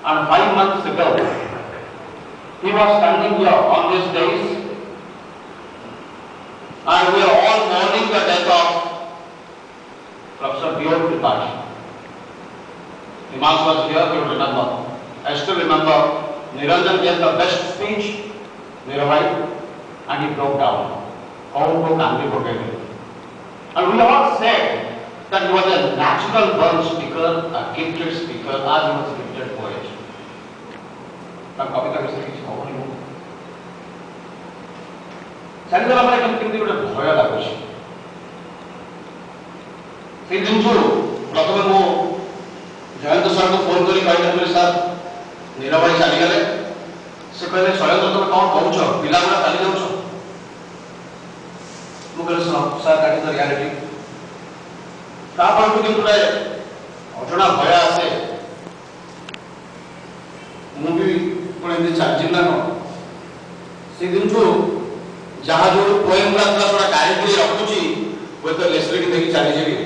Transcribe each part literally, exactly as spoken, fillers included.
And five months ago, he was standing here on these days, and we are all mourning the death of Professor Oriya Poet. Imam was here, you remember. I still remember Niranjan gave the best speech, Niranjan, and he broke down. How to Gandhi protected. And we all said that he was a natural born speaker, a gifted speaker, as he was a gifted poet. Now, copy that message. How are you? Sailendra Tripathy can think that it's very large. Say, Dinju, प्रथमे मो Jayant sir को phone करी कहले मेरे साथ नीरव भाई चली गले से कहले शैलेंद्र तुम कौन कहूछ पिला गुडा चली जाउछ मु कहले sir that is the reality ता पर कि गुडा अजणा भय आसे मु भी कोन एंदी चार्जिंग ना से दिनछु जहां जो पोएम गुडा थोड़ा कारीगरी रखुची वो तो लेसरे की देखि चली जेबी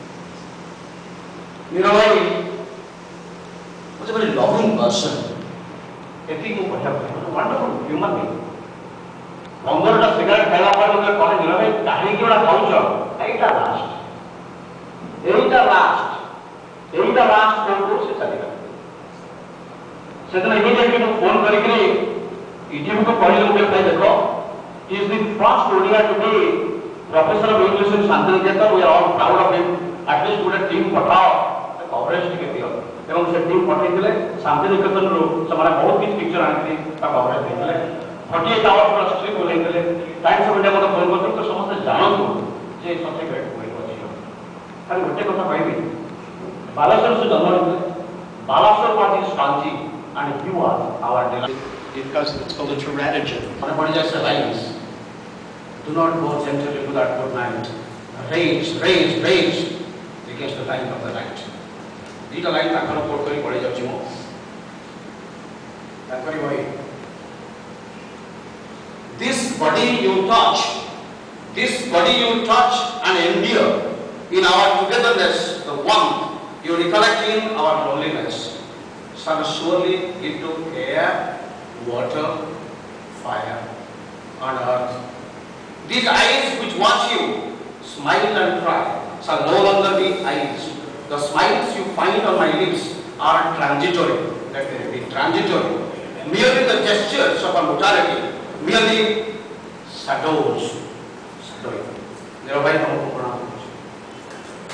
नीरव भाई was a very loving person. Ethic को बढ़िया था, wonderful human being. पंद्रह टा सिगरेट खाला पर उनके कॉलेज नीरव भाई कहानी क्यों ना खाऊँ एटा लास्ट, एटा लास्ट, एटा लास्ट कौन को से चलेगा? सेतना इमीडिएटली तो फोन करके इडियम को पढ़ी लोग कहते देखो, he is the first Oriya to be professor of English in Shantiniketan. We are all proud of him. At least good a team पठाओ, कवरेज टिके दियो. एवं से टीम पठाई दिले शांतिनिकेतन रो समाने बहुत किछ पिक्चर आनथि ता कवरेज देले अठासी आवर पर स्ट्रिप बोले दिले टाइम्स ऑफ इंडिया को फोन करतो तो समस्त जानो जे सबसे ग्रेट कोई अछि खाली गोटे कथा कहबी बालासर से जन्म लेले Balasore was is Shanti and you are our delight because it's called a teratogen माने पड़ जाए से lines do not go gently to that good night rage rage rage against the light of the night दीटा लाइन ताकर quote करी पड़े जाउछि मो ताकरी भाई this body you touch this body you touch and endure in our togetherness the warmth you recollect in our loneliness shall surely give to air water fire on earth these eyes which watch you smile and cry shall no longer be eyes. The smiles you find on my lips are transitory. That may be transitory. Merely the gestures of a mortality. Merely shadows. Shadowy. Nirabhai